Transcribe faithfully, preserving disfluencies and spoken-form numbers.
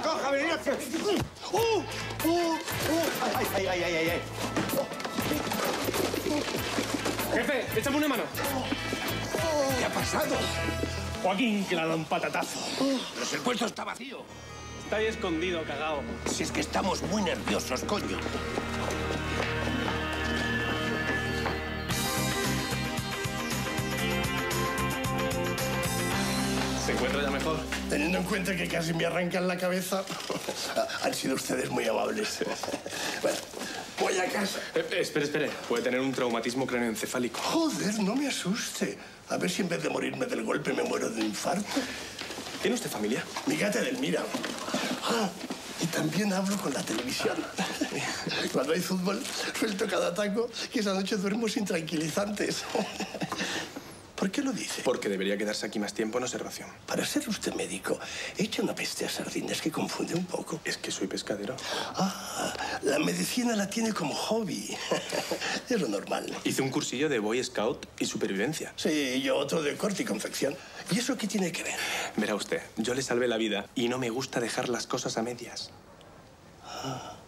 Javier! ¡Oh! ¡Oh! ¡Oh! ¡Ay, ay, ay, ay, ay! Jefe, échame una mano. ¿Qué ha pasado? Joaquín, que le ha dado un patatazo. Pero si el puesto está vacío. Está ahí escondido, cagao. Si es que estamos muy nerviosos, coño. ¿Se encuentra ya mejor? Teniendo en cuenta que casi me arrancan la cabeza, han sido ustedes muy amables. Bueno, voy a casa. Eh, eh, espere, espere. Puede tener un traumatismo cráneoencefálico. Joder, no me asuste. A ver si en vez de morirme del golpe me muero de un infarto. ¿Tiene usted familia? Mi gata Edelmira. Ah, y también hablo con la televisión. Cuando hay fútbol, suelto cada taco y esa noche duermo sin tranquilizantes. ¿Por qué lo dice? Porque debería quedarse aquí más tiempo en observación. Para ser usted médico, echa una peste a sardines que confunde un poco. Es que soy pescadero. Ah, la medicina la tiene como hobby. Es lo normal. Hice un cursillo de Boy Scout y supervivencia. Sí, y yo otro de corte y confección. ¿Y eso qué tiene que ver? Verá usted, yo le salvé la vida y no me gusta dejar las cosas a medias. Ah.